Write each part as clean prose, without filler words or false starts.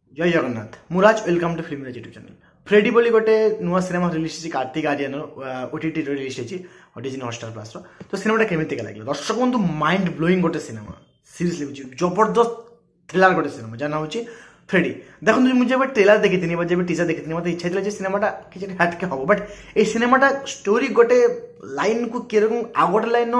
जय जगन्नाथ मुराज welcome to film YouTube channel Freddy बोली गोटे नुआ cinema release Kartik Aaryan OTT release होती डिज्नी हॉटस्टार प्लस तो सिनेमाटा केमिति लगे दर्शक बंधु माइंड ब्लोइंग गोटे सिनेमा सीरियसली जबरदस्त थ्रिलर गोटे सिनेमा जहाँ हूँ फ्रेडी देखो मुझे ट्रेलर देखी जब टीजर देखी मतलब इच्छा था सिनेमाटा किसी हटके हम बट ये सिनेमाटा स्टोरी गोटे लाइन को किरकम आ गोटे लाइन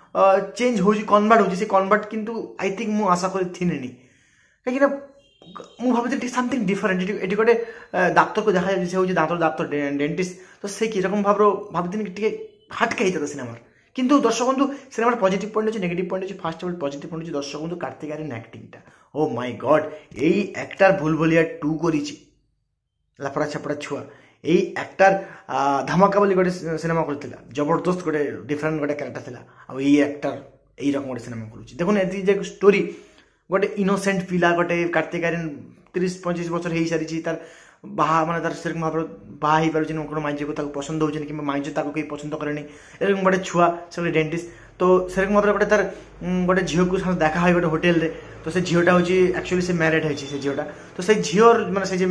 चेंज हो कन्वर्ट हो कन्वर्ट किंतु आई थिंक मुझे आशा करी कहीं ମୁଁ ଭାବୁଥିଲି समथिंग डिफरेंट ये गोटे डाक्तर को देखा से हूँ दाँतर डाक्तर डेंटिस्ट तो से कि रकम भावुनी टे हटके होता सिनेमा किंतु दर्शक बंधु सिनेमार पॉजिटिव पॉइंट अच्छे नेगेटिव पॉइंट अच्छे फास्ट पॉजिटिव पॉइंट अच्छे दर्शक बंधु कार्तिक आर्यन एक्टिंगटा ओ माय गॉड यही एक्टर भूलभुलिया 2 करी लापड़ा छपड़ा छुआ यही एक्टर धमाका बोली गोटे सिनेमा कर जबरदस्त गोटे डिफरेंट गोटे कैरेक्टर था आ एक्टर यही रकम गोटे सिनेमा करुँच देखो स्टोरी गोटे इनोसेंट पिला गोटे कार्तिक आर्यन 30-35 वर्ष हो सारी तार बाहा माने तार सेरकम भाव बाहा हो पारे कौन माइज को पसंद होनी कि माइज कहीं पसंद करेनि एरकम गोटे छुआ से डेंटिस्ट तो सेरकम भाव गोटे तार गोटे झील को देखा है गोटे होटेल रे तो से झीलटा हूँ एक्चुअली से मैरिड है से झीलटा तो से झील मैंने से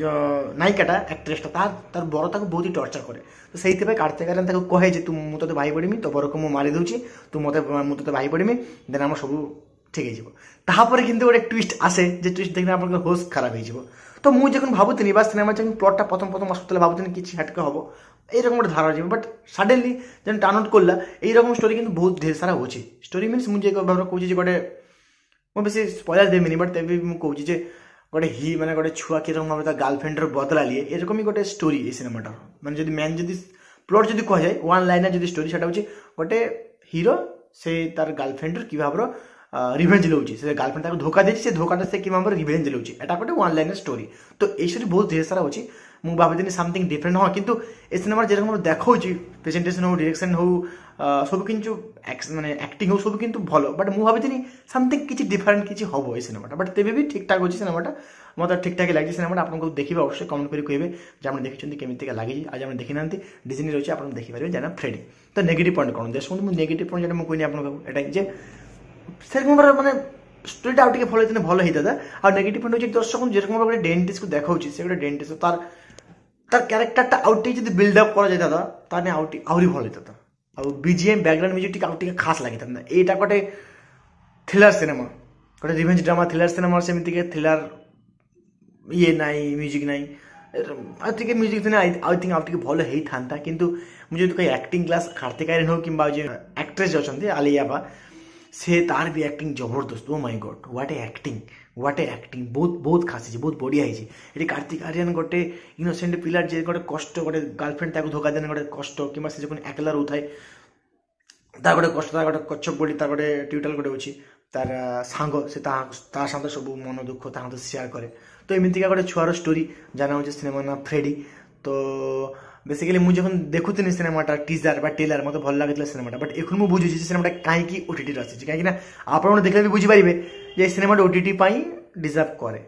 नायिकाटा एक्ट्रेसटा तार बर ताक बहुत ही टर्चर करे तो से कार्तिक आर्यन कहे तू मुझे भाई पड़मी तो बर को मुझे मारी दूची तू मत भाई पड़मी देन आम सब ठीक है किंतु गोटे ट्विस्ट आसे जे ट्विस्ट देखने आप होश खराब हो तो मुझे भावुनी बा सिनेमा प्लटटा प्रथम प्रथम आसूला भावुनी कि हटके हम यही गोटे धारणा बट सडनली जब टर्न आउट कला यही रकम स्टोरी किंतु बहुत ढेर सारा अच्छी स्टोरी मीन्स मुझे भाव कहूँ गोटे मुझे बेस स्पॉइलर देविनी बट तेज मुझे गोटे ही मैंने गोटे छुआ कि भाव गर्लफ्रेंड बदला लिए एरकम ही गोटे स्टोरी ये सिनेमाटा मैंने जब मेन जब प्लट जब कह जाए वन लाइनर जब स्टोरी से गोटे हीरो से तार गर्लफ्रेंड कि भाव रिभेंज लौची से गर्लफ्रेंड धोखा देती से धोखा से कि भाव रिभेंज लौची एटा गोटे वन लाइनर स्टोरी तो ये स्टोरी बहुत ढेर सारा अच्छी मुझे भावी समथिंग डिफरेंट हाँ किंतु ए सिनेमा जेरकम देखा प्रेजेंटेशन हो डायरेक्शन हो सब किंतु माने एक्टिंग हो सब किंतु भल बट मुझे भावी समथिंग किसी डिफरेंट किसी हम ये सिनेमाटा बट तेज भी ठीक ठाक अच्छी सिनेमाटा मतलब ठीक ठाक लगी सिनेमाटा आपको देखिए अवश्य कमेंट कर कहे जब आप देखते केमितिका लगी आज आप देखी ना डिज्नी रही आप देखिपारे जाना फ्रेडी तो नेगेटिव पॉइंट कौन देखो मुझे नेगेटिव पॉइंट जो कहनी आपको सेरकम माने स्टोरीटा आउटे भल होता भल होता आ नेगेटिव पॉइंट हो दर्शक जेरकम गोटे डेंटिस्ट को देखा से गोटे डेंटिस्ट तार क्यारेक्टरटा आउटे जो बिल्डअप कर आउटे आहरी भल होता आ बीजीएम बैकग्राउंड म्यूजिक आउटे खास लगी था यहाँ गोटे थ्रिलर सिनेमा गोटे रिवेंज ड्रामा थ्रिलर सिनेमा सेमती थ्रिलर ये नाई म्यूजिक नाई आउटे म्यूजिक थे आई थिंक आउटे भल होता किंतु मुझे कहीं एक्टिंग क्लास कार्तिक आर्यन हो कि एक्ट्रेस अच्छा आलिया से तार भी एक्टिंग जबरदस्त oh my God what a acting बहुत बहुत खास है बहुत बढ़िया है ये कार्तिक आर्यन गोटे इनोसेंट पिला जे गोटे कष्ट गोटे गर्लफ्रेंड ताको धोखा देने गोटे कष्ट कि से जो एकला रोए तार गोटे कष्ट तार गोटे कच्छप बोली तार गोटे ट्यूटल गोटे अच्छी तार सांग से साथ सब मन दुख ता सेयार करे तो एमतीका गोटे छुआर स्टोरी जाना हो सिनेमा ना फ्रेडी तो बेसिकली मुझे जब देखुनी सिनेमाटा टीजर बा टेलर मतलब भल लगे सिनेमाटा बट एखुन मुझे बुझुची सिनेमाटा कहीं ओटीटी आसी कहीं आप देखले भी बुझीपारे जे सिनेमाटा ओटीटी डिजर्व करे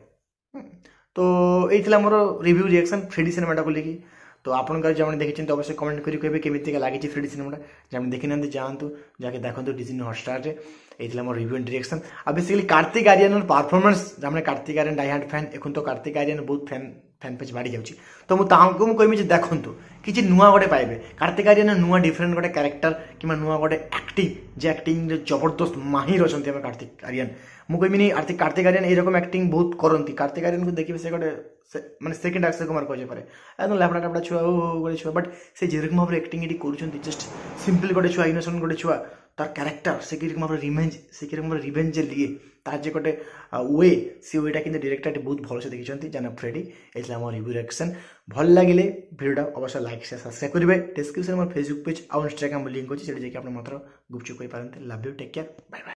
तो ये मोर रिव्यू रिएक्शन फ्रेडी सिनेमाटा को लेकिन तो आपन जब देखी तो अवश्य कमेंट करें कहे केमितिका लगी फ्रेडी सिनेमाटा जब देखी ना जातु जाके देखो डिज्नी हॉटस्टार ये मोर रिव्यू एंड रिएक्शन आ बेसिकली कार्तिक आर्यन परफॉर्मेंस जब Kartik Aaryan die hard fan एखुन तो कार्तिक आर्यन बहुत फैन पेज बढ़ी जाऊँगी तो मुझे कहमी देखु किसी नुआ गोटे पाइबे कार्तिक आर्यन नुआ डिफरेंट गोटे कैरेक्टर कि नुआ गोटे एक्टिंग जे एक्टिंग जबरदस्त माहिर अच्छा कार्तिक आर्यन मुझे कहमी कार्तिक आर्यन यही एक्टिंग बहुत करती कार्तिक आर्यन को देखिए से गोटे माने सेकेंड अक्षय कुमार कहे पारे एकदम लापड़ा टापड़ा छुआ गोटे छुआ बट से जेरकम भाव एक्टिंग ये कर जस्ट सिंपल गोटे छुआ इनोसेंट गोटे छुआ तार कैरेक्टर से कि भाव रिवेंज लिए तार जे गोटे वे से वेटा कि डायरेक्टर बहुत भल से देखी जाना फ्रेडी ये मोर रिव्यू रिएक्शन भल लगे भिडियोटा अवश्य लाइक शेयर सब्सक्राइब करेंगे डिस्क्रिप्शन मोर फेसबुक पेज और इंस्टाग्राम लिंक अच्छी से आप मात्र गुपचुप पारते love you take care bye bye.